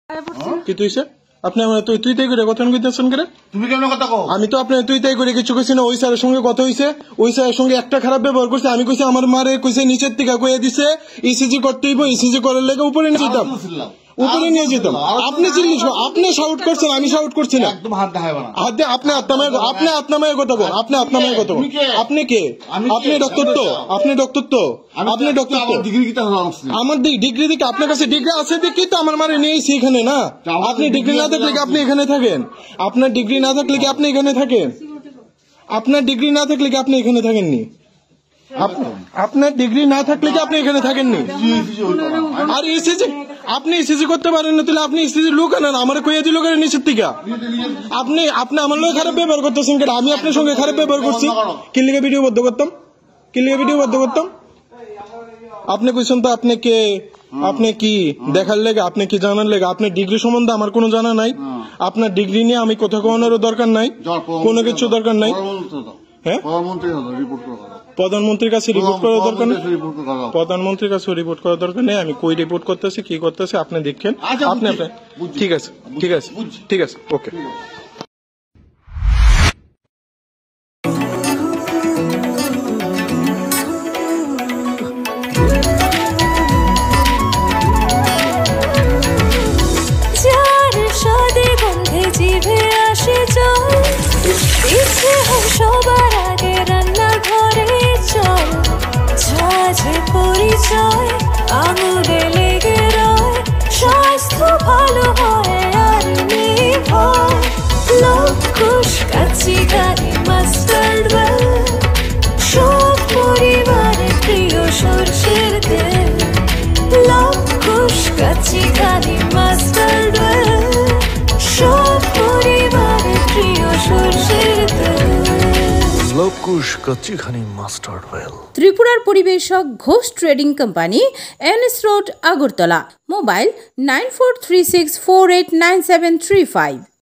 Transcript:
কি তুইছে আপনি আমার তুই তাই করে কথা কইতেছেন কেন? তুমি কেমন কথা কও? আমি তো আপনি তুই তাই করে কিছু কইছি না। ওই স্যারের সঙ্গে কথা হইছে, ওই স্যারের সঙ্গে একটা খারাপ ব্যবহার করছে। আমি কইছি আমার মারে কইছে নিচের থেকে কইয়া দিছে ইসিজি করতে হইব, ইসিজি করার লেগে উপরে নিয়ে যেতাম, উপরে নিয়ে যেতাম। আপনি চিল্লি, আপনি শাউট করছেন, আমি শাউট করছি না। একদম হাত দেখাইবা না। হাত দিয়ে আপনি আপনার কথা বল, আপনার কথা বল। আপনি কে? আপনি ডক্টর তো, আপনি ডক্টর তো, আপনি ডক্টর তো। ডিগ্রি কিটা হলো আমার ডিগ্রি দিকে আপনার কাছে ডিগ্রি আছে দেখি তো আমার মারে নিয়েছি এখানে না। আপনি ডিগ্রি না থাকলে কি আপনি এখানে থাকেন? আপনার ডিগ্রি না থাকলে কি আপনি এখানে থাকেন? আপনার ডিগ্রি না থাকলে কি আপনি এখানে থাকেননি? আপনার ডিগ্রি না থাকলে কি আপনি এখানে থাকেননি? আর ইসিজি আপনি ইসিজি করতে পারেন না, তাহলে আপনি ইসিজি লোক আনেন। আমার কইয়া দিল কেন নিচের থেকে? আপনি আমার লোক খারাপ ব্যবহার করতেছেন কেন? আমি আপনার সঙ্গে খারাপ ব্যবহার করছি? কি লিগে ভিডিও বদ্ধ করতাম? কি লিগে ভিডিও বদ্ধ করতাম? আপনি কইছেন তো আপনি কে, আপনি কি দেখার লেগে, আপনি কি জানার লেগে? আপনার ডিগ্রি সম্বন্ধে আমার কোনো জানা নাই। আপনার ডিগ্রি নিয়ে আমি কথা কোনোরও দরকার নাই, কোনো কিছু দরকার নাই। হ্যাঁ, প্রধানমন্ত্রীর কাছে রিপোর্ট করার দরকার নেই। প্রধানমন্ত্রীর কাছে রিপোর্ট করার দরকার নেই। আমি কই রিপোর্ট করতেছি, কি করতেছি আপনি দেখেন। আপনি ঠিক আছে, ঠিক আছে, ঠিক আছে, ওকে। সবার আগে রান্নাঘরে চল, ঝাঁঝে পরিচয় আঙুলে লেগে রয়, স্বাস্থ্য ভালো হয় আর নেই ভয়। লবকুশ কাচি ঘানি মাস্টার্ড ওয়েল, সব পরিবারের প্রিয় সরষের তেল। লবকুশ কাচি ঘানি মাস্টার্ড ওয়েল, সব পরিবারের প্রিয় সরষের তেল। Labkush Kachighani mustard oil. ত্রিপুরার পরিবেশক Ghosh trading company, NS road, Agartala. Mobile 9436489735।